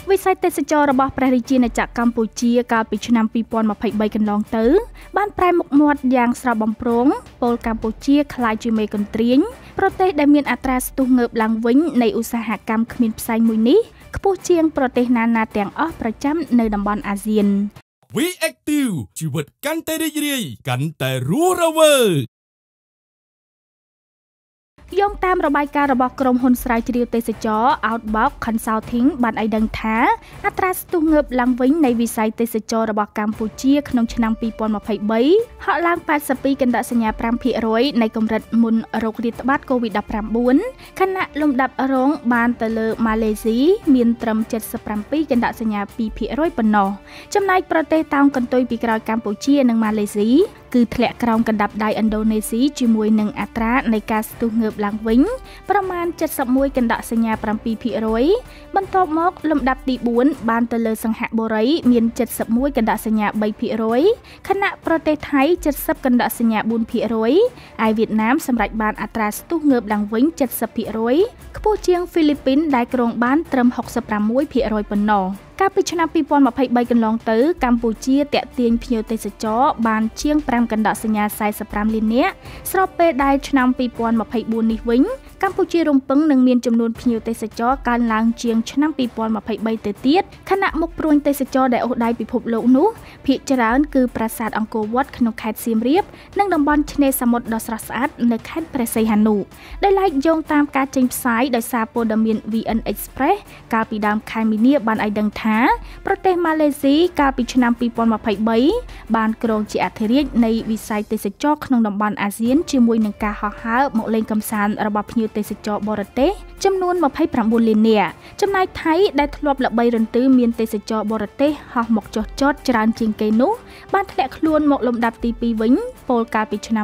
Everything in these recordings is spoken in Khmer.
វិស័យទេសចររបស់ព្រះរាជាណាចក្រកម្ពុជាកាលពីឆ្នាំ 2023 កន្លងទៅបានប្រែមុខមាត់យ៉ាងស្រស់បំព្រងពលកម្ពុជាក្លាយជាមេកន្ទ្រាញប្រទេសដែលមានអត្រាស្ទុះងើបឡើងវិញនៃឧស្សាហកម្មគ្មានផ្សែងមួយនេះខ្ពស់ជាងប្រទេសណាៗទាំងអស់ប្រចាំនៅតំបន់អាស៊ាន We Active ជីវិតកាន់តែរីករាយកាន់តែរស់រវើកយោងតាមរបាយការណ៍របស់ក្រុមហ៊ុនស្រាវជ្រាវទេសចរ Outbound Consulting បានឲ្យដឹងថាអត្រាស្ទុះងើបឡើងវិញនៃវិស័យទេសចររបស់កម្ពុជាក្នុងឆ្នាំ 2023 ហក់ឡើង 82 កណ្ដកសញ្ញា 5% នៃកម្រិតមុនโรគរាតត្បាត COVID-19 ខណៈលំដាប់រងបានទៅលើម៉ាឡេស៊ីមានត្រឹម 77 កណ្ដកសញ្ញា 2% ប៉ុណ្ណោះចំណែកប្រទេសតោងកន្ទុយពីក្រោយកម្ពុជានិងម៉ាឡេស៊ីគឺធ្លាក់ក្រោមកណ្ដាប់ដៃឥណ្ឌូនេស៊ីជាមួយនឹងអត្រានៃការស្ទុះងើបឡើងវិញប្រមាណ 71 កណ្ដកសញ្ញា 7% បន្ទាប់មកលំដាប់ទី 4 បានទៅលើសិង្ហបុរីមាន 71 កណ្ដកសញ្ញា 3% ខណៈប្រទេសថៃ 70 កណ្ដកសញ្ញា 4% ឯវៀតណាមសម្រេចបានអត្រាស្ទុះងើបឡើងវិញ 70% ខ្ពស់ជាងហ្វីលីពីនដែលគ្រោងបានត្រឹម 66% ប៉ុណ្ណោះកាលពីឆ្នាំ 2023 កន្លងទៅកម្ពុជាតាក់ទាញភ្ញៀវទេសចរបានជាង 5 កណ្ដកសញ្ញា 45 លាននាក់ស្របពេលដែលឆ្នាំ 2024 នេះវិញកម្ពុជារំពឹងនឹងមានចំនួនភ្ញៀវទេសចរកើនឡើងជាងឆ្នាំ 2023 ទៅទៀតខណៈមុខព្រួញទេសចរដែលអូសដៃពិភពលោកនោះភាគច្រើនគឺប្រាសាទអង្គរវត្តក្នុងខេត្តសៀមរាបនិងតំបន់ឆ្នេរសមុទ្រដ៏ស្រស់ស្អាតនៅខេត្តព្រះសីហនុដែលឡែកយោងតាមការចេញផ្សាយដោយសារព័ត៌មាន VN Express កាលពីដើមខែមីនាបានឲ្យដឹងថាប្រទេសម៉ាឡេស៊ីកាលពីឆ្នាំ 2023 បានគ្រងជាអធិរាជនៃវិស័យទេសចរក្នុងតំបន់អាស៊ានជាមួយនឹងការហោះហើរមកលេងកម្សាន្តរបស់ភ្ញៀវទេសចរបរទេសចំនួន 29 លាននាក់ចំណែកថៃដែលធ្លាប់ល្បីរន្ទឺមានទេសចរបរទេសហោះមកចុះចតច្រើនជាងគេនោះបានធ្លាក់ខ្លួនមកលំដាប់ទី 2 វិញពលកាលពីឆ្នាំ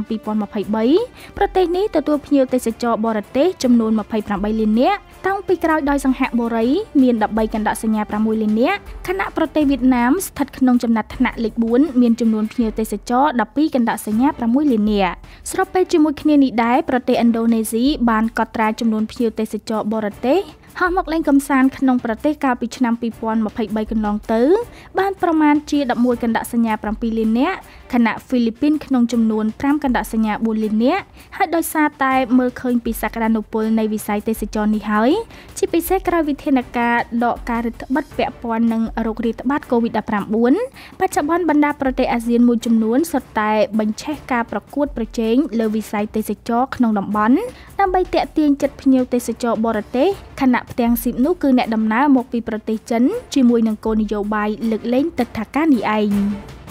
2023 ប្រទេសនេះទទួលភ្ញៀវទេសចរបរទេសចំនួន 28 លាននាក់តាំងពីក្រោយដោយសង្ហបុរីមាន 13 កណ្ដកសញ្ញា 6 លាននាក់ខណៈប្រទេសវៀតណាមស្ថិតក្នុងចំណាត់ថ្នាក់លេខ 4 មានចំនួនភ្ញៀវទេសចរ 12 កណ្ដកសញ្ញា 6 លាននាក់ស្របពេលជាមួយគ្នានេះដែរប្រទេសឥណ្ឌូនេស៊ីបានកត់ត្រាចំនួនភ្ញៀវទេសចរបរទេសហោះមកលេងកម្សាន្តក្នុងប្រទេសកាលពីឆ្នាំ 2023 កន្លងទៅបានប្រមាណជា 11 កណ្ដកសញ្ញា 7 លាននាក់ខណៈហ្វីលីពីនក្នុងចំនួន 5 កណ្ដកសញ្ញា 4 លាននាក់ហើយដោយសារតែមើលឃើញពីសក្តានុពលនៃវិស័យទេសចរនេះហើយជាពិសេសក្រោយវិធានការដកការរឹតបន្តឹងពាក់ព័ន្ធនឹងโรគរាតត្បាត COVID-19 បច្ចុប្បន្នបណ្ដាប្រទេសអាស៊ានមួយចំនួនសុទ្ធតែបញ្ឆេះការប្រកួតប្រជែងលើវិស័យទេសចរក្នុងតំបន់ដើម្បីទាក់ទាញចិត្តភ្ញៀវទេសចរបរទេសខណៈផ្ទាំងស៊ីបនោះគឺអ្នកដំណើរមកពីប្រទេសចិនជាមួយនឹងគោលនយោបាយលើកលែងទិដ្ឋាការនេះឯង